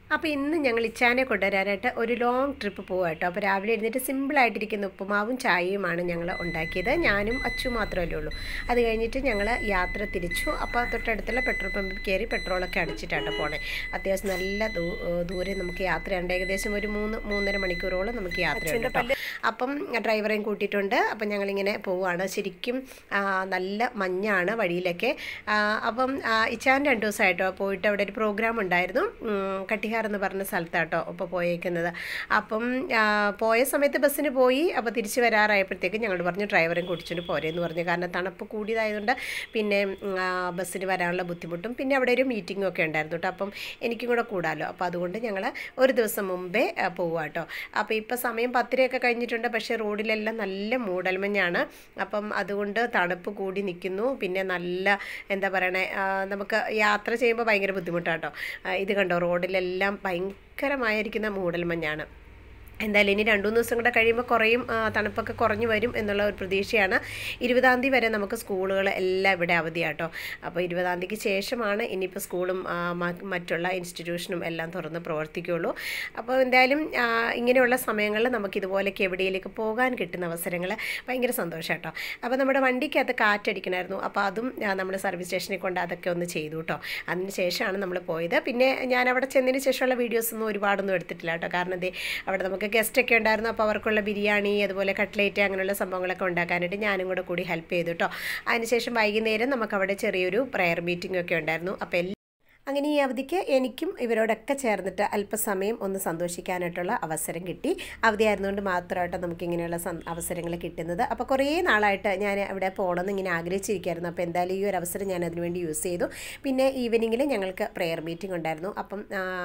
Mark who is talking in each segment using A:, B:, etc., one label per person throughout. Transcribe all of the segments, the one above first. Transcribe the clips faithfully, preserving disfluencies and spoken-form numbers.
A: അപ്പോൾ ഇന്ന് ഞങ്ങൾ ഇച്ചാനെ കൊണ്ടുവരാനായിട്ട് ഒരു ലോങ് ട്രിപ്പ് പോകാം കേട്ടോ. അപ്പോൾ രാവിലെ എഴുന്നേറ്റ് സിമ്പിളായിട്ടിരിക്കുന്ന ഉപ്പുമാവും ചായയുമാണ് ഞങ്ങൾ ഉണ്ടാക്കിയത്. ഞാനും അച്ചു മാത്രമല്ലേ ഉള്ളൂ. അത് കഴിഞ്ഞിട്ട് ഞങ്ങൾ യാത്ര തിരിച്ചു. അപ്പോൾ തൊട്ടടുത്തുള്ള പെട്രോൾ പമ്പിൽ കയറി പെട്രോളൊക്കെ അടിച്ചിട്ടാണ് പോണേ. അത്യാവശ്യം നല്ല ദൂ ദൂരെ നമുക്ക് യാത്രയുണ്ട്. ഏകദേശം ഒരു മൂന്ന് മൂന്നര മണിക്കൂറോളം നമുക്ക് യാത്രയുണ്ട് കേട്ടോ. അപ്പം ഡ്രൈവറേയും കൂട്ടിയിട്ടുണ്ട്. അപ്പം ഞങ്ങളിങ്ങനെ പോവുകയാണ്. ശരിക്കും നല്ല മഞ്ഞാണ് വഴിയിലൊക്കെ. അപ്പം ഇച്ചാൻ രണ്ട് ദിവസമായിട്ടോ പോയിട്ട് അവിടെ ഒരു പ്രോഗ്രാം ഉണ്ടായിരുന്നു. കട്ടിഹാർ എന്ന് പറഞ്ഞ സ്ഥലത്താട്ടോ ഇപ്പോൾ പോയേക്കുന്നത്. അപ്പം പോയ സമയത്ത് ബസ്സിന് പോയി. അപ്പോൾ തിരിച്ച് വരാറായപ്പോഴത്തേക്കും ഞങ്ങൾ പറഞ്ഞു ഡ്രൈവറും കുടിച്ചുകൊണ്ട് പോരെന്ന് പറഞ്ഞു. കാരണം തണുപ്പ് കൂടിയതായതുകൊണ്ട് പിന്നെ ബസ്സിന് വരാനുള്ള ബുദ്ധിമുട്ടും പിന്നെ അവിടെ ഒരു മീറ്റിങ്ങും ഒക്കെ ഉണ്ടായിരുന്നു കേട്ടോ. അപ്പം എനിക്കും കൂടെ കൂടാമല്ലോ. അപ്പോൾ അതുകൊണ്ട് ഞങ്ങൾ ഒരു ദിവസം മുമ്പേ പോവുക കേട്ടോ. അപ്പോൾ ഇപ്പോൾ സമയം പത്തരയൊക്കെ കഴിഞ്ഞിട്ടുണ്ട്. പക്ഷേ റോഡിലെല്ലാം നല്ല മൂടൽമഞ്ഞാണ്. അപ്പം അതുകൊണ്ട് തണുപ്പ് കൂടി നിൽക്കുന്നു. പിന്നെ നല്ല എന്താ പറയണേ, നമുക്ക് യാത്ര ചെയ്യുമ്പോൾ ഭയങ്കര ബുദ്ധിമുട്ടാണ് കേട്ടോ. ഇത് കണ്ടോ, റോഡിലെല്ലാം ഭയങ്കരമായിരിക്കുന്ന മൂടൽമഞ്ഞാണ്. എന്തായാലും ഇനി രണ്ടു മൂന്ന് ദിവസം കൂടെ കഴിയുമ്പോൾ കുറയും, തണുപ്പൊക്കെ കുറഞ്ഞു വരും എന്നുള്ള ഒരു പ്രതീക്ഷയാണ്. ഇരുപതാം തീയതി വരെ നമുക്ക് സ്കൂളുകൾ എല്ലാം ഇവിടെ അവധിയാട്ടോ. അപ്പോൾ ഇരുപതാം തീയതിക്ക് ശേഷമാണ് ഇനിയിപ്പോൾ സ്കൂളും മറ്റുള്ള ഇൻസ്റ്റിറ്റ്യൂഷനും എല്ലാം തുറന്ന് പ്രവർത്തിക്കുകയുള്ളൂ. അപ്പോൾ എന്തായാലും ഇങ്ങനെയുള്ള സമയങ്ങളിൽ നമുക്ക് ഇതുപോലെയൊക്കെ എവിടെയിലേക്ക് പോകാൻ കിട്ടുന്ന അവസരങ്ങൾ ഭയങ്കര സന്തോഷം കേട്ടോ. അപ്പോൾ നമ്മുടെ വണ്ടിക്കകത്ത് കാറ്റടിക്കണമായിരുന്നു. അപ്പോൾ അതും നമ്മൾ സർവീസ് സ്റ്റേഷനിൽ കൊണ്ട് അതൊക്കെ ഒന്ന് ചെയ്തു കേട്ടോ. അതിന് ശേഷമാണ് നമ്മൾ പോയത്. പിന്നെ ഞാൻ അവിടെ ചെന്നതിന് ശേഷമുള്ള വീഡിയോസൊന്നും ഒരുപാടൊന്നും എടുത്തിട്ടില്ല കേട്ടോ. കാരണം എന്തേ, അവിടെ നമുക്ക് ഗസ്റ്റൊക്കെ ഉണ്ടായിരുന്നു. അപ്പോൾ അവർക്കുള്ള ബിരിയാണി അതുപോലെ കട്ട്ലേറ്റ് അങ്ങനെയുള്ള സംഭവങ്ങളൊക്കെ ഉണ്ടാക്കാനായിട്ട് ഞാനും കൂടെ കൂടി ഹെൽപ്പ് ചെയ്തു കേട്ടോ. അതിനുശേഷം വൈകുന്നേരം നമുക്കവിടെ ചെറിയൊരു പ്രെയർ മീറ്റിംഗ് ഒക്കെ ഉണ്ടായിരുന്നു. അപ്പോൾ അങ്ങനെ ഈ അവധിക്ക് എനിക്കും ഇവരോടൊക്കെ ചേർന്നിട്ട് അല്പസമയം ഒന്ന് സന്തോഷിക്കാനായിട്ടുള്ള അവസരം കിട്ടി. അവധിയായിരുന്നുകൊണ്ട് മാത്രമായിട്ട് നമുക്കിങ്ങനെയുള്ള അവസരങ്ങൾ കിട്ടുന്നത്. അപ്പോൾ കുറേ നാളായിട്ട് ഞാൻ ഇവിടെ പോകണമെന്ന് ഇങ്ങനെ ആഗ്രഹിച്ചിരിക്കുകയായിരുന്നു. അപ്പോൾ എന്തായാലും ഈ ഒരു അവസരം ഞാൻ അതിനുവേണ്ടി യൂസ് ചെയ്തു. പിന്നെ ഈവനിങ്ങിൽ ഞങ്ങൾക്ക് പ്രെയർ മീറ്റിംഗ് ഉണ്ടായിരുന്നു. അപ്പം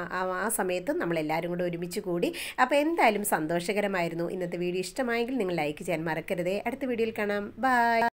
A: ആ സമയത്തും നമ്മളെല്ലാവരും കൂടെ ഒരുമിച്ച് കൂടി. അപ്പോൾ എന്തായാലും സന്തോഷകരമായിരുന്നു. ഇന്നത്തെ വീഡിയോ ഇഷ്ടമായെങ്കിൽ നിങ്ങൾ ലൈക്ക് ചെയ്യാൻ മറക്കരുതേ. അടുത്ത വീഡിയോയിൽ കാണാം. ബൈ.